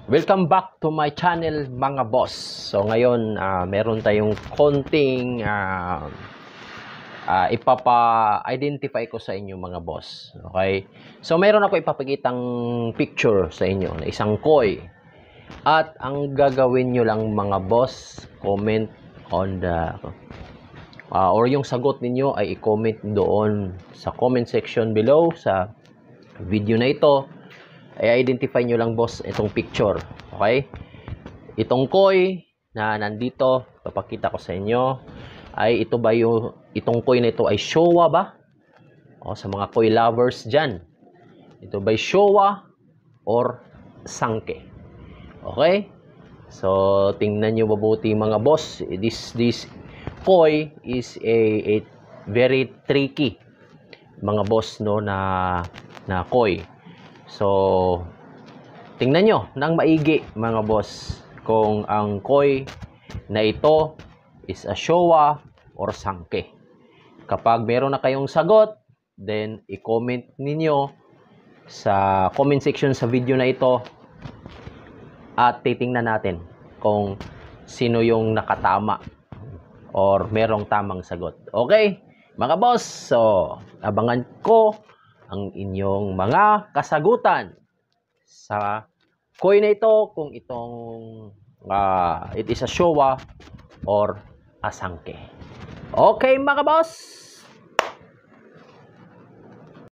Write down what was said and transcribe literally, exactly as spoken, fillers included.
Welcome back to my channel mga boss. So ngayon uh, meron tayong konting uh, uh, ipapa-identify ko sa inyo mga boss. Okay? So meron ako ipapakitang picture sa inyo na isang koi. At ang gagawin nyo lang mga boss, comment on the uh, or yung sagot ninyo ay i-comment doon sa comment section below sa video na ito. Ay identify nyo lang boss itong picture. Okay? Itong koi na nandito, papakita ko sa inyo, ay ito ba yung, itong koi na ito ay showa ba? O sa mga koi lovers dyan. Ito ba showa or sangke? Okay? So, tingnan nyo mabuti mga boss. This, this koi is a, a very tricky mga boss no na na koi. So, tingnan nyo nang maigi mga boss kung ang koi na ito is a showa or sangke. Kapag meron na kayong sagot, then i-comment ninyo sa comment section sa video na ito at titingnan natin kung sino yung nakatama or merong tamang sagot. Okay, mga boss, so abangan ko ang inyong mga kasagutan sa koi na ito kung itong uh, it is a showa or a sangke. Okay mga boss.